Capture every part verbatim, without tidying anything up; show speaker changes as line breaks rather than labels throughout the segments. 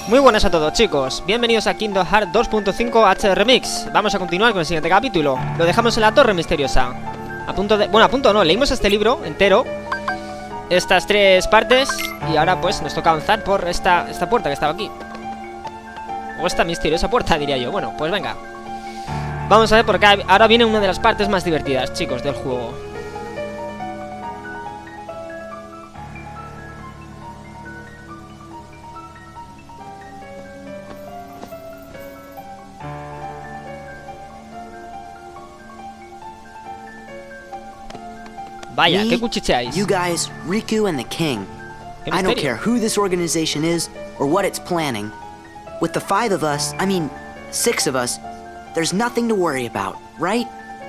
Muy buenas a todos, chicos, bienvenidos a Kingdom Hearts dos punto cinco H D Remix. Vamos a continuar con el siguiente capítulo. Lo dejamos en la Torre Misteriosa. A punto de... Bueno, a punto no, leímos este libro entero, estas tres partes, y ahora pues nos toca avanzar por esta, esta puerta que estaba aquí. O esta misteriosa puerta, diría yo. Bueno, pues venga. Vamos a ver, porque ahora viene una de las partes más divertidas, chicos, del juego. Vaya,
Me,
¿qué cuchicheáis?
you guys, Riku and the king.
¿Qué
I don't
misterio?
care who this organization is or what it's planning. With the five of us, I mean, six of us, there's nothing to worry about, right?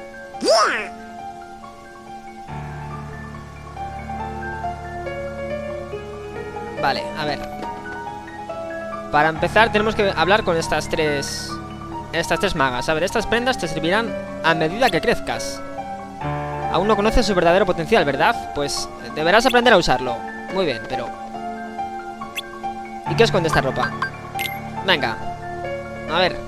Vale, a ver. Para empezar tenemos que hablar con estas tres... Estas tres magas. A ver, estas prendas te servirán a medida que crezcas. Aún no conoces su verdadero potencial, ¿verdad? Pues deberás aprender a usarlo. Muy bien, pero... ¿Y qué esconde esta ropa? Venga. A ver.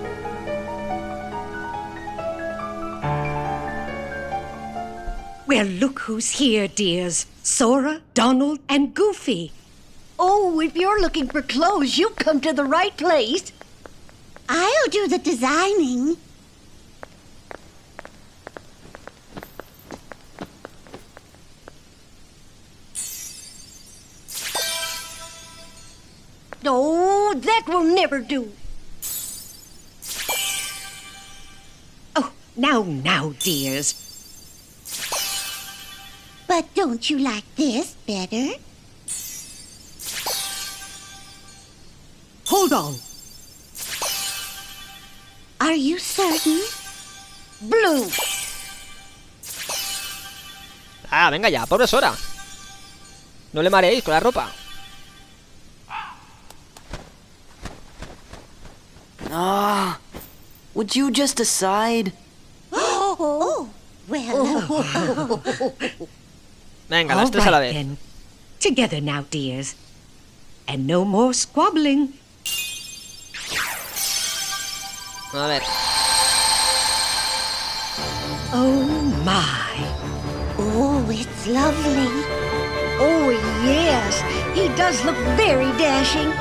Well, look who's here, dears. Sora, Donald, and Goofy.
Oh, if you're looking for clothes, you've come to the right place.
I'll do the designing.
Oh, that will never do.
Oh, now, now, dears.
But don't you like this better?
Hold on.
Are you certain?
Blue.
Ah, venga ya, pobre Sora. No le mareéis con la ropa.
Ah, would you just decide?
Oh, oh well.
Venga,
All
las tres a la
right,
vez.
then. Together now, dears. And no more squabbling.
A ver.
Oh, my.
Oh, it's lovely.
Oh, yes. He does look very dashing.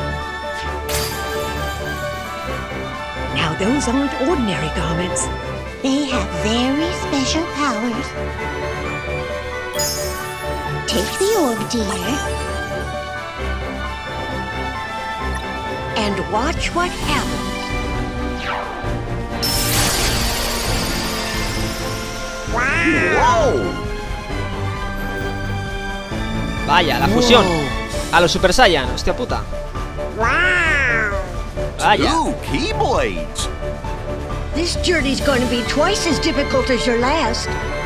Now, those aren't ordinary garments.
They have very special powers. Take the orb, dear.
And watch what happens.
Vaya, la fusión. A los Super Saiyan, hostia puta. Vaya.
Two Keyblades!
This journey's going to be twice as difficult as your last.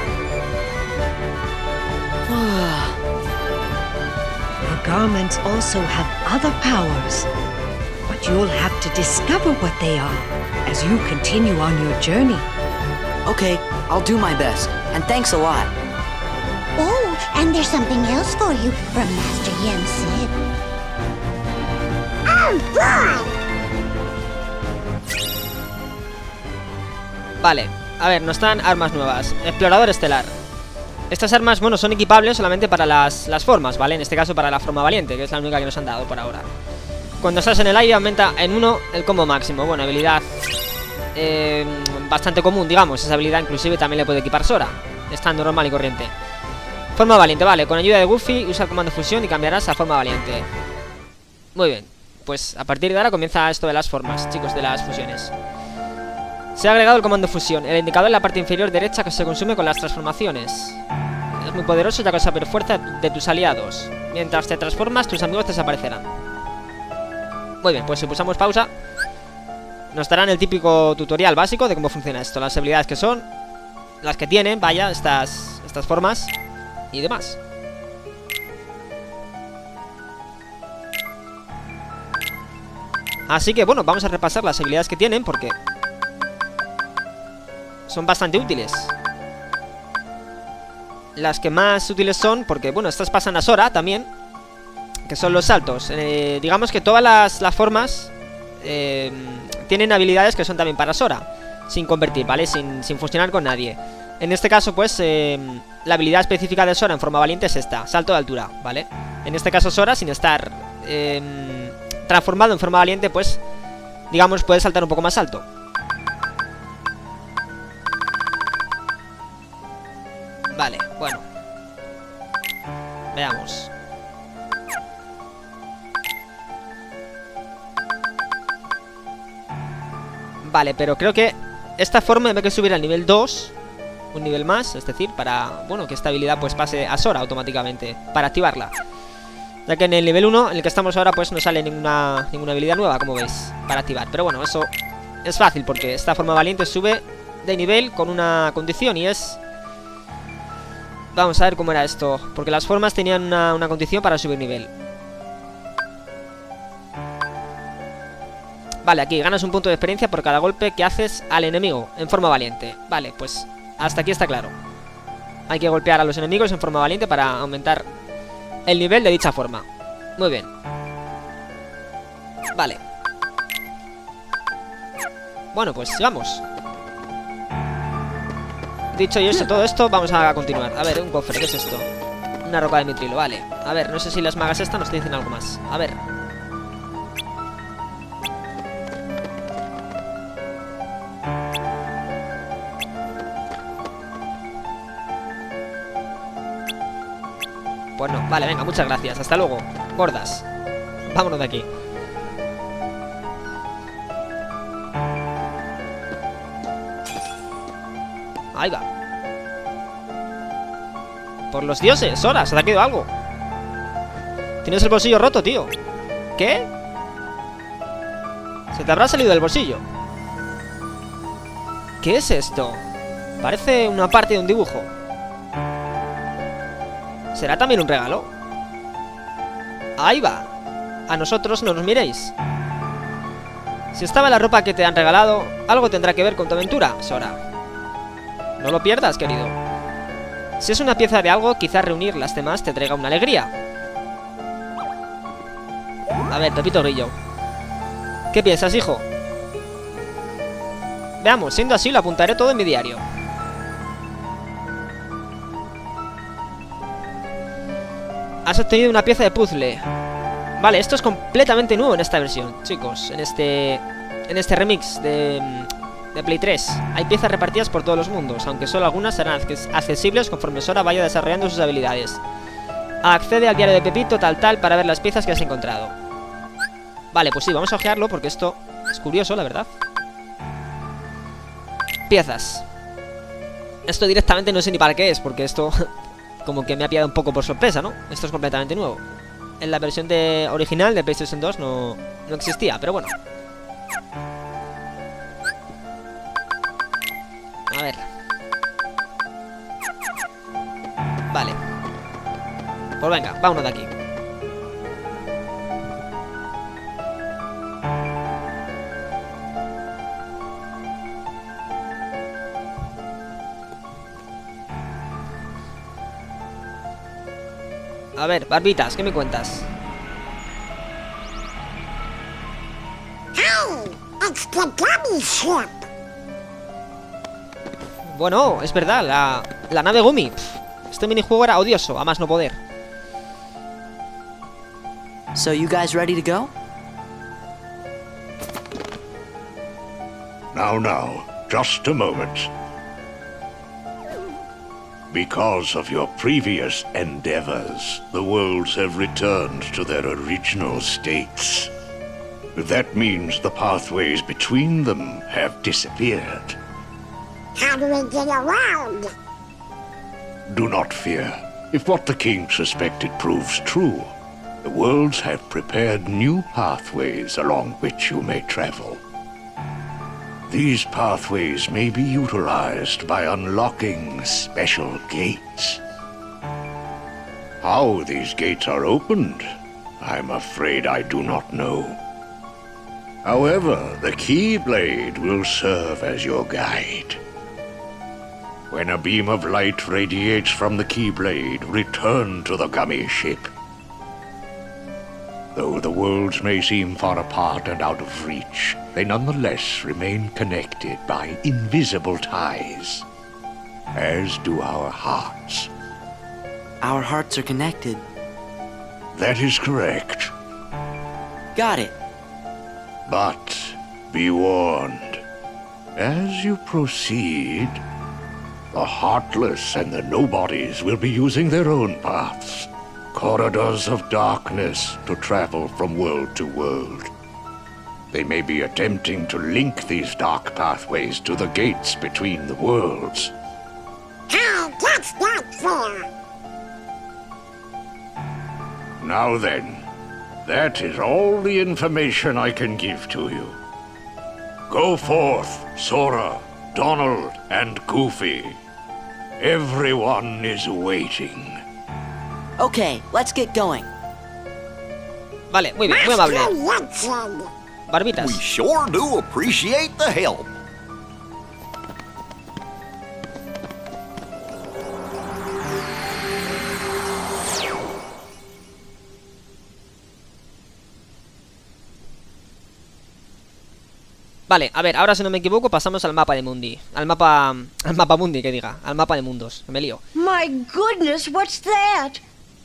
Your garments also have other powers. But you'll have to discover what they are as you continue on your journey.
Okay, I'll do my best, and thanks a lot.
Oh, and there's something else for you from Master Yen Sid.
Vale, a ver, nos dan armas nuevas. Explorador estelar. Estas armas, bueno, son equipables solamente para las, las formas, ¿vale? En este caso para la forma valiente, que es la única que nos han dado por ahora. Cuando estás en el aire aumenta en uno el combo máximo. Bueno, habilidad eh, bastante común, digamos. Esa habilidad inclusive también le puede equipar Sora, estando normal y corriente. Forma valiente, vale, con ayuda de Goofy usa el comando fusión y cambiarás a forma valiente. Muy bien, pues a partir de ahora comienza esto de las formas, chicos, de las fusiones. Se ha agregado el comando fusión, el indicador en la parte inferior derecha que se consume con las transformaciones. Es muy poderoso ya que saber fuerza de tus aliados. Mientras te transformas, tus amigos desaparecerán. Muy bien, pues si pulsamos pausa, nos darán el típico tutorial básico de cómo funciona esto. Las habilidades que son, las que tienen, vaya, estas, estas formas y demás. Así que bueno, vamos a repasar las habilidades que tienen porque son bastante útiles. Las que más útiles son, porque bueno, estas pasan a Sora también. que son los saltos. Eh, digamos que todas las, las formas eh, tienen habilidades que son también para Sora, sin convertir, ¿vale? Sin, sin fusionar con nadie. En este caso, pues, eh, la habilidad específica de Sora en forma valiente es esta, salto de altura, ¿vale? En este caso Sora, sin estar eh, transformado en forma valiente, pues, digamos, puede saltar un poco más alto. Vale, bueno. Veamos. Vale, pero creo que esta forma hay que subir al nivel dos, un nivel más, es decir, para, bueno, que esta habilidad pues pase a Sora automáticamente, para activarla. Ya que en el nivel uno, en el que estamos ahora, pues no sale ninguna, ninguna habilidad nueva, como veis, para activar. Pero bueno, eso es fácil, porque esta forma valiente sube de nivel con una condición, y es... Vamos a ver cómo era esto, porque las formas tenían una, una condición para subir nivel. Vale, aquí ganas un punto de experiencia por cada golpe que haces al enemigo en forma valiente. Vale, pues hasta aquí está claro. Hay que golpear a los enemigos en forma valiente para aumentar el nivel de dicha forma. Muy bien. Vale. Bueno, pues vamos. Dicho y eso, todo esto, vamos a continuar. A ver, un cofre, ¿qué es esto? Una roca de mitrilo, vale. A ver, no sé si las magas estas nos te dicen algo más. A ver. Pues no, vale, venga, muchas gracias. Hasta luego, gordas. Vámonos de aquí. Ahí va. Por los dioses, Sora, se te ha quedado algo. Tienes el bolsillo roto, tío. ¿Qué? Se te habrá salido del bolsillo. ¿Qué es esto? Parece una parte de un dibujo. ¿Será también un regalo? Ahí va. A nosotros no nos miréis. Si estaba la ropa que te han regalado, algo tendrá que ver con tu aventura, Sora. No lo pierdas, querido. Si es una pieza de algo, quizás reunir las demás te traiga una alegría. A ver, Pepito Grillo, ¿qué piensas, hijo? Veamos, siendo así, lo apuntaré todo en mi diario. Has obtenido una pieza de puzzle. Vale, esto es completamente nuevo en esta versión, chicos. En este en este remix de, de Play tres. Hay piezas repartidas por todos los mundos, aunque solo algunas serán accesibles conforme Sora vaya desarrollando sus habilidades. Accede al diario de Pepito, tal tal, para ver las piezas que has encontrado. Vale, pues sí, vamos a ojearlo porque esto es curioso, la verdad. Piezas. Esto directamente no sé ni para qué es, porque esto... como que me ha pillado un poco por sorpresa, ¿no? Esto es completamente nuevo. En la versión de original de PlayStation dos no, no existía, pero bueno. A ver. Vale. Pues venga, vámonos de aquí. A ver, barbitas, ¿qué me cuentas? Bueno, es verdad, la, la nave Gumi. Pff, este minijuego era odioso, a más no poder.
So you guys ready to go?
Now, now, just a moment. Because of your previous endeavors, the worlds have returned to their original states. That means the pathways between them have disappeared.
How do we get around?
Do not fear. If what the king suspected proves true, the worlds have prepared new pathways along which you may travel. These pathways may be utilized by unlocking special gates. How these gates are opened, I'm afraid I do not know. However, the Keyblade will serve as your guide. When a beam of light radiates from the Keyblade, return to the Gummy ship. Though the worlds may seem far apart and out of reach, they nonetheless remain connected by invisible ties, as do our hearts.
Our hearts are connected.
That is correct.
Got it.
But be warned, as you proceed, the heartless and the nobodies will be using their own paths, corridors of darkness to travel from world to world. They may be attempting to link these dark pathways to the gates between the worlds.
How that's not fair.
Now then, that is all the information I can give to you. Go forth, Sora, Donald, and Goofy. Everyone is waiting.
Okay, let's get going.
Vale, muy bien, muy amable. Barbitas.
We sure do appreciate the help.
Vale, a ver, ahora si no me equivoco pasamos al mapa de Mundi. Al mapa... Al mapa Mundi, que diga. Al mapa de mundos. Me lío.
My goodness, what's that?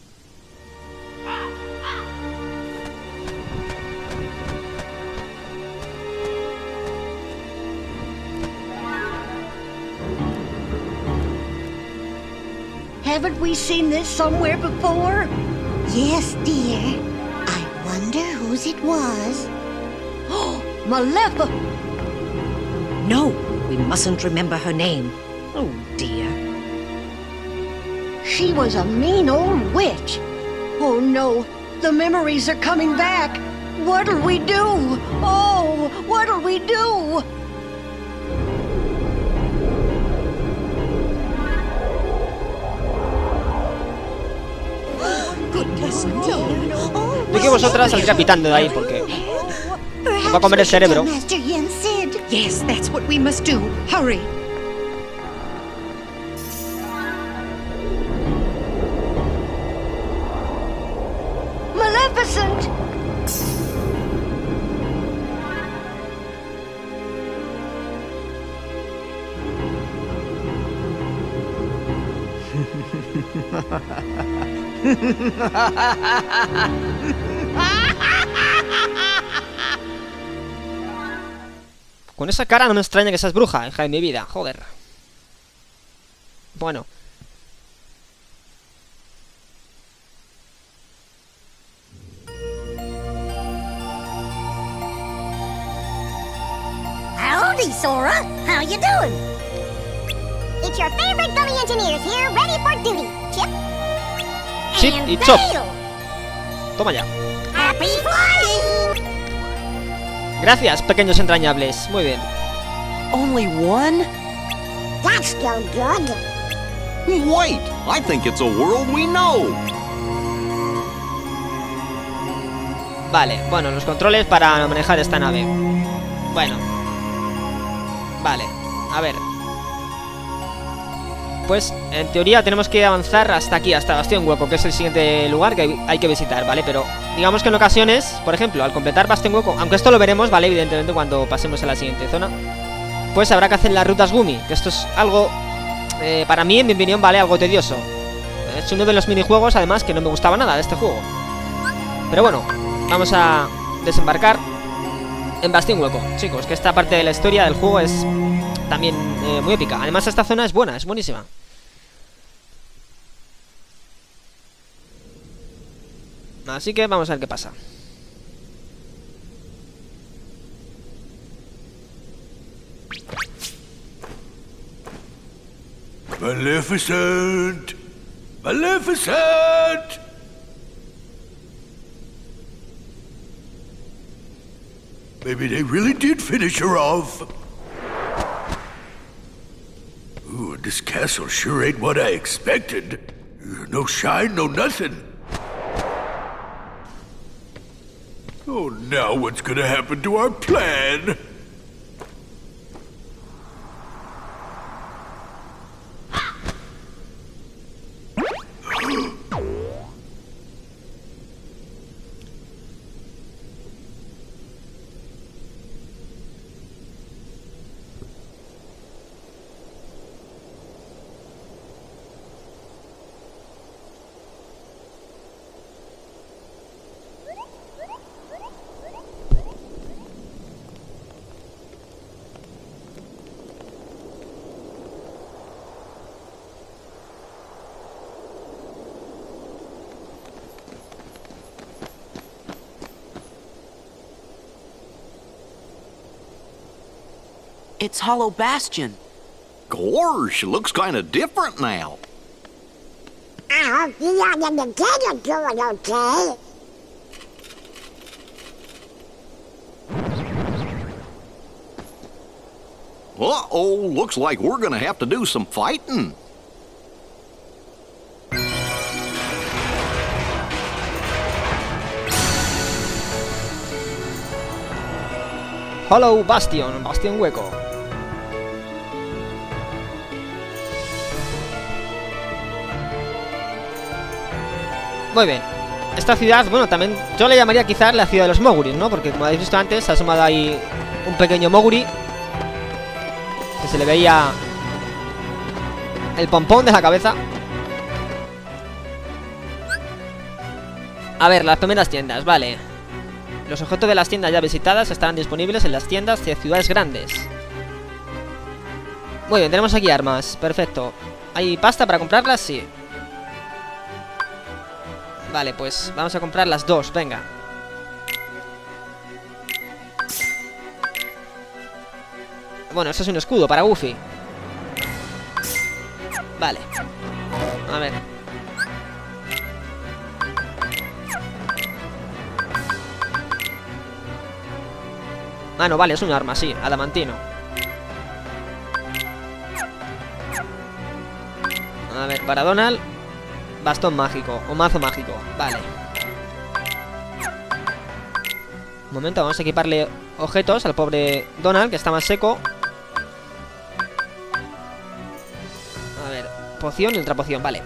Haven't we seen this somewhere before?
Yes, dear. I wonder whose it was.
Oh, Malefa!
No, we mustn't remember her name. Oh, dear.
She was a mean old witch. Oh no, the memories are coming back. What'll we do? Oh, what'll we do?
Goodness,
Oh,
dear.
no.
Yo que vosotras saldría pitando de ahí porque...
Perhaps
va a comer el
we should
cerebro.
tell Master Yen Sid.
Yes, that's what we must do. Hurry.
Maleficent!
Con esa cara no me extraña que seas bruja, hija de mi vida, joder. Bueno.
Howdy, Sora. How you doing? It's your favorite gummy engineers here, ready for duty. Chip.
Chip
and
y Chop.
Dale.
Toma ya.
Happy flying!
Gracias, pequeños entrañables. Muy bien.
Only one?
That's no good.
Wait, I think it's a world we know.
Vale, bueno, los controles para manejar esta nave. Bueno. Vale, a ver. Pues, en teoría tenemos que avanzar hasta aquí, hasta Bastión Hueco, que es el siguiente lugar que hay, hay que visitar, ¿vale? Pero digamos que en ocasiones, por ejemplo, al completar Bastión Hueco, aunque esto lo veremos, ¿vale? Evidentemente cuando pasemos a la siguiente zona, pues habrá que hacer las rutas Gumi, que esto es algo, eh, para mí, en mi opinión, ¿vale? Algo tedioso. Es uno de los minijuegos, además, que no me gustaba nada de este juego. Pero bueno, vamos a desembarcar en Bastión Hueco, chicos, que esta parte de la historia del juego es también eh, muy épica. Además, esta zona es buena, es buenísima. Así que vamos a ver qué pasa.
Maleficent! Maleficent! Maybe they really did finish her off. Ooh, this castle sure ain't what I expected. No shine, no nothing. Oh, now what's gonna happen to our plan?
It's Hollow Bastion.
Gosh, looks kind of different now.
I hope you and the kid are doing okay.
Uh-oh, looks like we're gonna have to do some fighting.
Hollow Bastion, bastión hueco. Muy bien. Esta ciudad, bueno, también yo le llamaría quizás la ciudad de los Moguris, ¿no? Porque como habéis visto antes, se ha asomado ahí un pequeño Moguri que se le veía el pompón de la cabeza. A ver, las primeras tiendas, vale. Los objetos de las tiendas ya visitadas estarán disponibles en las tiendas de ciudades grandes. Muy bien, tenemos aquí armas, perfecto. ¿Hay pasta para comprarlas? Sí. Vale, pues vamos a comprar las dos, venga. Bueno, esto es un escudo para Goofy. Vale. A ver. Ah, no, vale, es un arma, sí, adamantino. A ver, para Donald, bastón mágico, o mazo mágico, vale. Un momento, vamos a equiparle objetos al pobre Donald, que está más seco. A ver, poción y ultra poción, vale.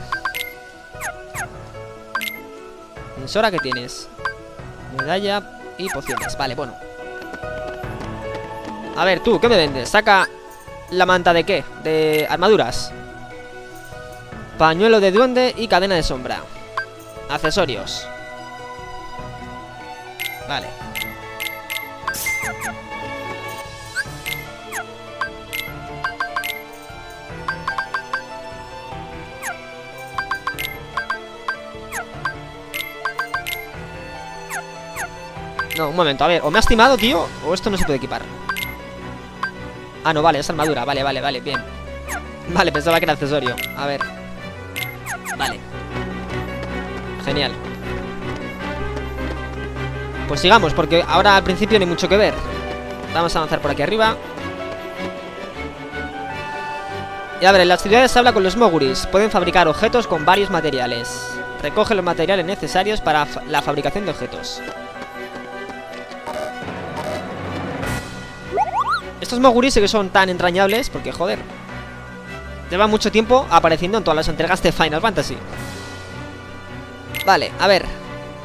Sora, ¿qué tienes? Medalla y pociones, vale, bueno. A ver, tú, ¿qué me vendes? Saca la manta de qué? De armaduras. Pañuelo de duende y cadena de sombra. Accesorios. Vale. No, un momento, a ver, o me has timado, tío, o esto no se puede equipar. Ah, no, vale, es armadura, vale, vale, vale, bien. Vale, pensaba que era accesorio, a ver. Vale. Genial. Pues sigamos, porque ahora al principio no hay mucho que ver. Vamos a avanzar por aquí arriba. Y a ver, en las ciudades se habla con los Moguris. Pueden fabricar objetos con varios materiales. Recoge los materiales necesarios para fa- la fabricación de objetos. Estos Moguris sí que son tan entrañables porque, joder, llevan mucho tiempo apareciendo en todas las entregas de Final Fantasy. Vale, a ver.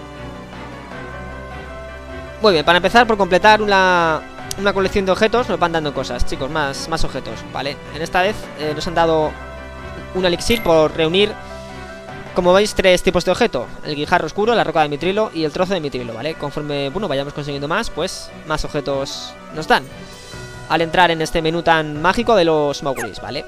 Muy bien, para empezar, por completar una, una colección de objetos, nos van dando cosas, chicos, más, más objetos, ¿vale? En esta vez eh, nos han dado un elixir por reunir, como veis, tres tipos de objeto. El guijarro oscuro, la roca de mitrilo y el trozo de mitrilo, ¿vale? Conforme, bueno, vayamos consiguiendo más, pues más objetos nos dan al entrar en este menú tan mágico de los Moguris, ¿vale?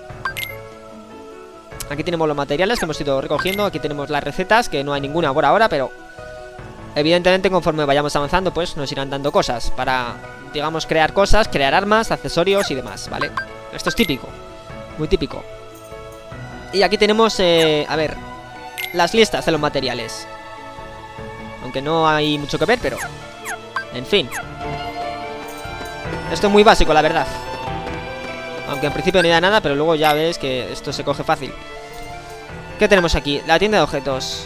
Aquí tenemos los materiales que hemos ido recogiendo. Aquí tenemos las recetas, que no hay ninguna por ahora, pero evidentemente conforme vayamos avanzando, pues nos irán dando cosas para, digamos, crear cosas, crear armas, accesorios y demás, ¿vale? Esto es típico, muy típico. Y aquí tenemos, eh, a ver, las listas de los materiales. Aunque no hay mucho que ver, pero en fin. Esto es muy básico, la verdad. Aunque en principio no da nada, pero luego ya ves que esto se coge fácil. ¿Qué tenemos aquí? La tienda de objetos.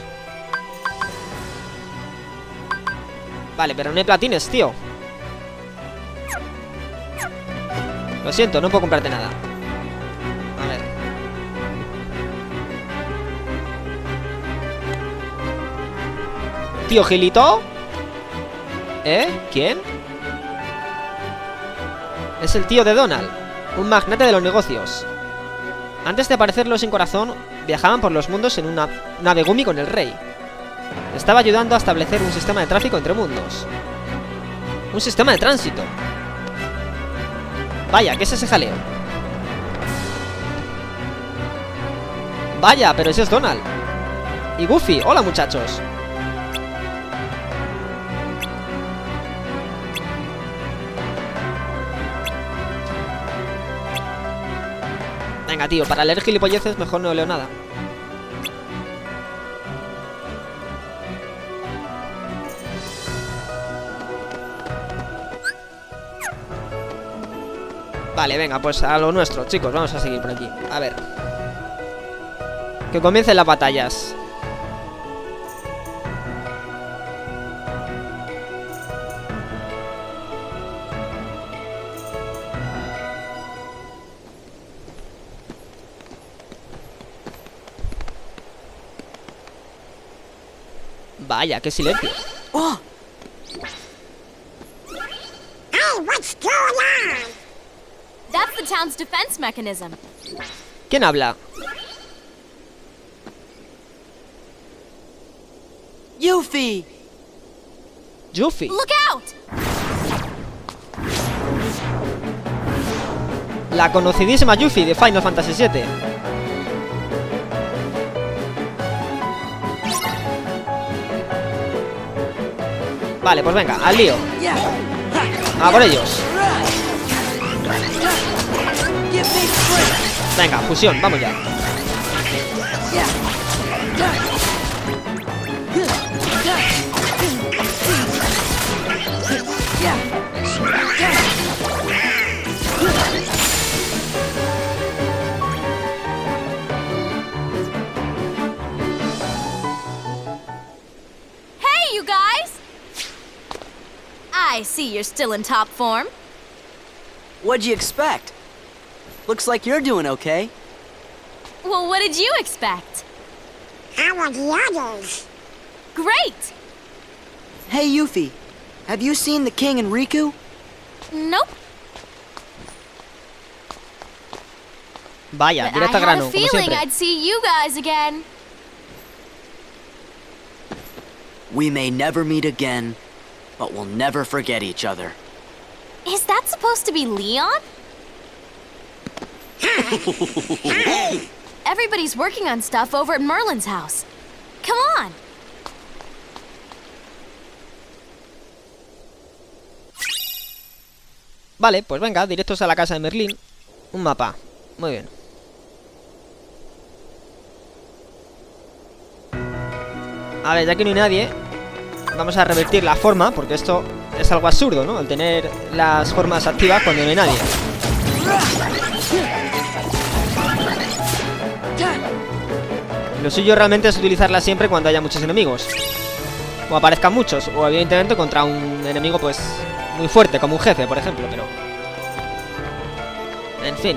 Vale, pero no hay platines, tío. Lo siento, no puedo comprarte nada. A ver. ¿Tío Gilito? ¿Eh? ¿Quién? Es el tío de Donald, un magnate de los negocios. Antes de aparecerlo sin corazón, viajaban por los mundos en una nave Gumi con el rey. Estaba ayudando a establecer un sistema de tráfico entre mundos. Un sistema de tránsito. Vaya, ¿qué es ese jaleo? Vaya, pero ese es Donald. Y Goofy, hola muchachos. Venga, tío, para leer gilipolleces mejor no leo nada. Vale, venga, pues a lo nuestro, chicos. Vamos a seguir por aquí. A ver. Que comiencen las batallas. Vaya, qué silencio.
Oh,
Hey, what's going on?
That's the town's defense mechanism.
¿Quién habla?
Yuffie!
Yuffie.
Look out!
La conocidísima Yuffie de Final Fantasy siete. Vale, pues venga, al lío. A por ellos. Venga, fusión, vamos ya.
Hey, you guys! I see you're still in top form.
What'd you expect? Looks like you're doing okay.
Well, what did you expect?
How are the others?
Great!
Hey, Yuffie, have you seen the king and Riku?
Nope.
Vaya,
But I
directo al
had
grano,
a
como
feeling
siempre.
I'd see you guys again.
We may never meet again, but we'll never forget each other.
Is that supposed to be Leon? Everybody's working on stuff over at Merlin's house. Come on.
Vale, pues venga, directos a la casa de Merlín. Un mapa, muy bien. A ver, ya que no hay nadie, vamos a revertir la forma, porque esto es algo absurdo, ¿no? El tener las formas activas cuando no hay nadie. Lo suyo realmente es utilizarlas siempre cuando haya muchos enemigos, o aparezcan muchos, o evidentemente contra un enemigo pues muy fuerte, como un jefe, por ejemplo, pero... En fin.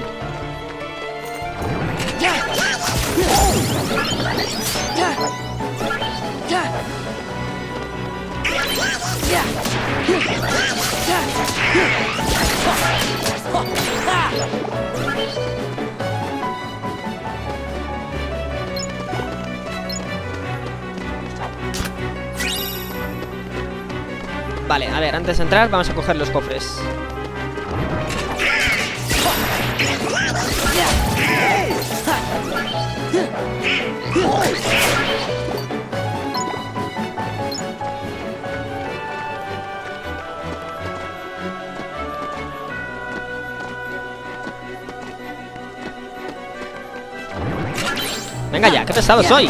Vale, a ver, antes de entrar vamos a coger los cofres. Venga ya, qué pesado soy.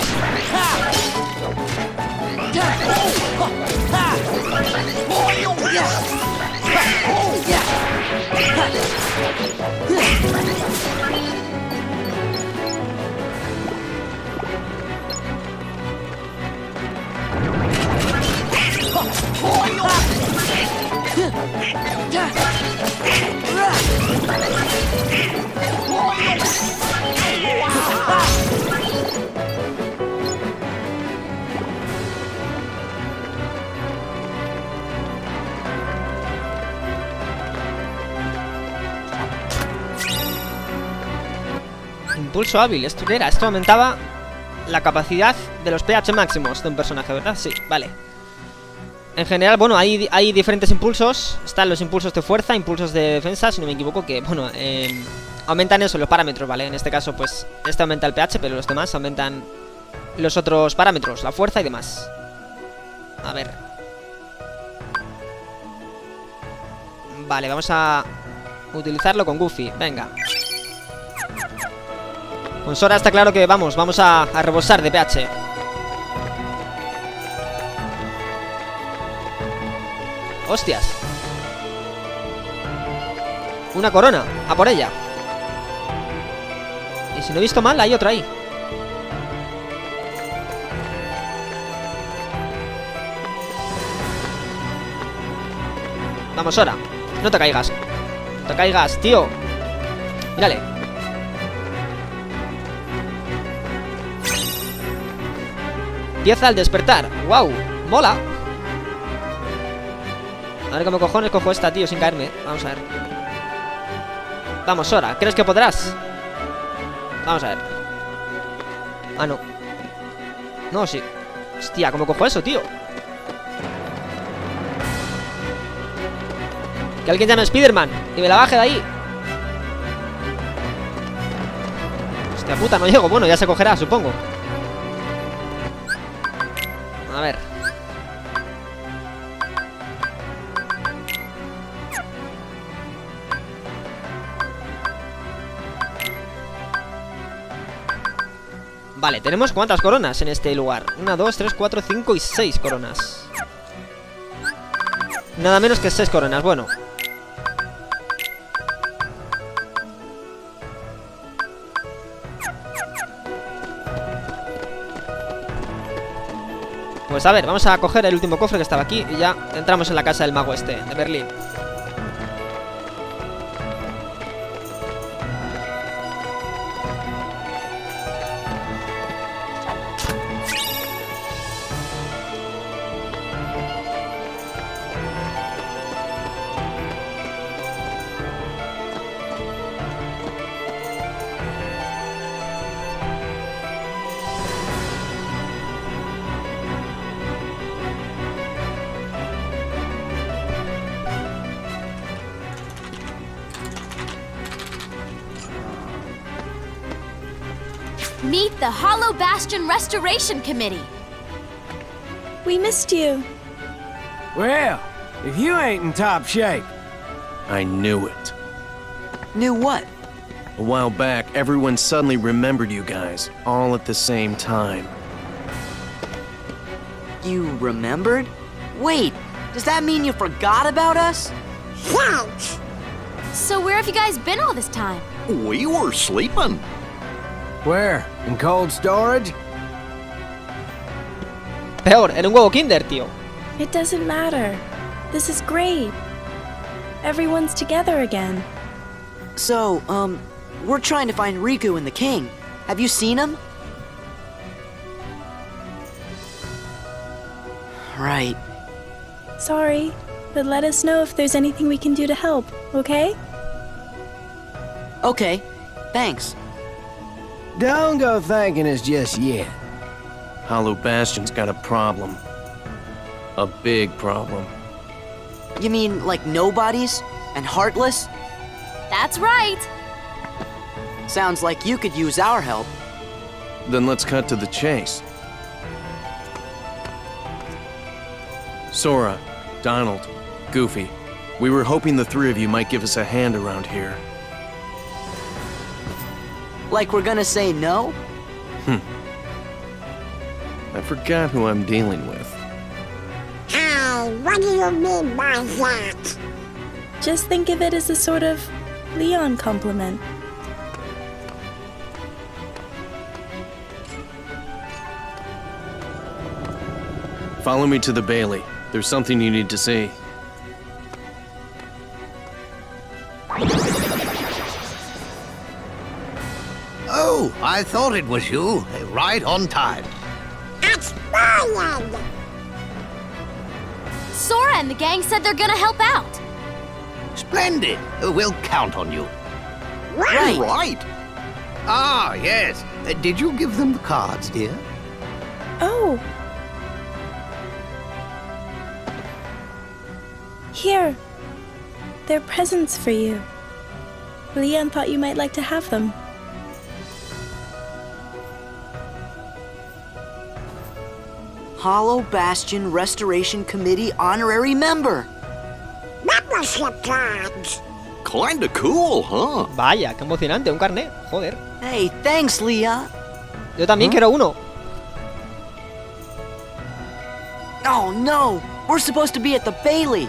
Impulso hábil, esto qué era, esto aumentaba la capacidad de los P H máximos de un personaje, ¿verdad? Sí, vale. En general, bueno, hay, hay diferentes impulsos. Están los impulsos de fuerza, impulsos de defensa, si no me equivoco, que, bueno, eh, aumentan eso, los parámetros, ¿vale? En este caso, pues, este aumenta el P H, pero los demás aumentan los otros parámetros, la fuerza y demás. A ver. Vale, vamos a utilizarlo con Goofy, venga. Con Sora está claro que vamos, vamos a, a rebosar de P H. Hostias. Una corona, a por ella. Y si no he visto mal, hay otra ahí. Vamos, Sora. No te caigas. No te caigas, tío. Mírale. Empieza al despertar. Wow, mola. A ver cómo cojones cojo esta, tío, sin caerme. Vamos a ver. Vamos, Sora. ¿Crees que podrás? Vamos a ver. Ah, no. No, sí. Hostia, ¿cómo cojo eso, tío? Que alguien llame a Spiderman y me la baje de ahí. Hostia puta, no llego. Bueno, ya se cogerá, supongo. A ver. Vale, tenemos ¿cuántas coronas en este lugar? Una, dos, tres, cuatro, cinco y seis coronas. Nada menos que seis coronas, bueno. Pues a ver, vamos a coger el último cofre que estaba aquí y ya entramos en la casa del mago este, de Berlín.
Meet the Hollow Bastion Restoration Committee.
We missed you.
Well, if you ain't in top shape.
I knew it.
Knew what?
A while back, everyone suddenly remembered you guys, all at the same time.
You remembered? Wait, does that mean you forgot about us?
So where have you guys been all this time?
We were sleeping.
Where? In cold storage?
Peor, en un huevo Kinder, tío.
It doesn't matter. This is great. Everyone's together again.
So, um, we're trying to find Riku and the king. Have you seen him? Right.
Sorry, but let us know if there's anything we can do to help, okay?
Okay, thanks.
Don't go thanking us just yet.
Hollow Bastion's got a problem. A big problem.
You mean like nobodies? And heartless?
That's right.
Sounds like you could use our help.
Then let's cut to the chase. Sora, Donald, Goofy, we were hoping the three of you might give us a hand around here.
Like we're gonna say no?
Hmm. I forgot who I'm dealing with.
Hey, what do you mean by that?
Just think of it as a sort of Leon compliment.
Follow me to the Bailey. There's something you need to see.
Oh, I thought it was you. Right on time.
It's Brian!
Sora and the gang said they're gonna help out.
Splendid. We'll count on you.
Right.
Right. Ah, yes. Uh, did you give them the cards, dear?
Oh! Here. They're presents for you. Leon thought you might like to have them.
Hollow Bastion Restoration Committee honorary member.
Membership cards.
Kinda cool, huh?
Vaya, qué emocionante, un carnet. Joder.
Hey, thanks, Leah.
Yo también
¿Ah?
quiero uno.
Oh no, we're supposed to be at the Bailey.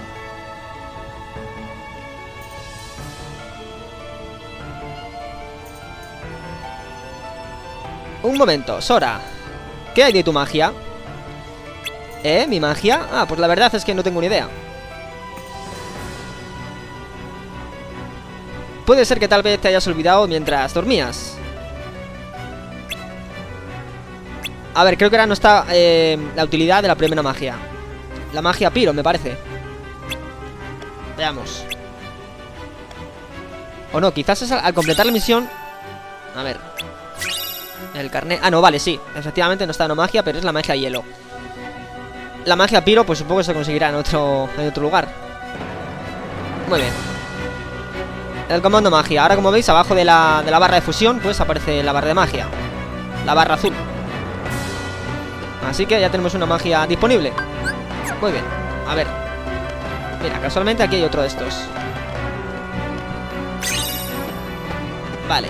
Un momento, Sora. ¿Qué hay de tu magia? ¿Eh? ¿Mi magia? Ah, pues la verdad es que no tengo ni idea. Puede ser que tal vez te hayas olvidado mientras dormías. A ver, creo que ahora no está eh, la utilidad de la primera magia. La magia Piro, me parece. Veamos. O no, quizás es al, al completar la misión. A ver. El carnet... Ah, no, vale, sí. Efectivamente no está la magia, pero es la magia hielo. La magia Piro, pues supongo que se conseguirá en otro, en otro lugar. Muy bien. El comando magia. Ahora, como veis, abajo de la, de la barra de fusión, pues aparece la barra de magia. La barra azul. Así que ya tenemos una magia disponible. Muy bien. A ver. Mira, casualmente aquí hay otro de estos. Vale.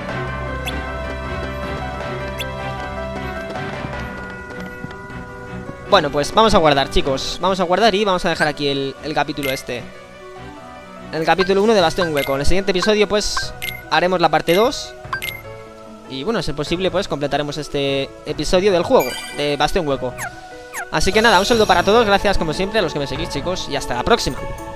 Bueno, pues vamos a guardar, chicos. Vamos a guardar y vamos a dejar aquí el, el capítulo este. El capítulo uno de Bastión Hueco. En el siguiente episodio, pues, haremos la parte dos. Y bueno, si es posible, pues, completaremos este episodio del juego de Bastión Hueco. Así que nada, un saludo para todos. Gracias, como siempre, a los que me seguís, chicos. Y hasta la próxima.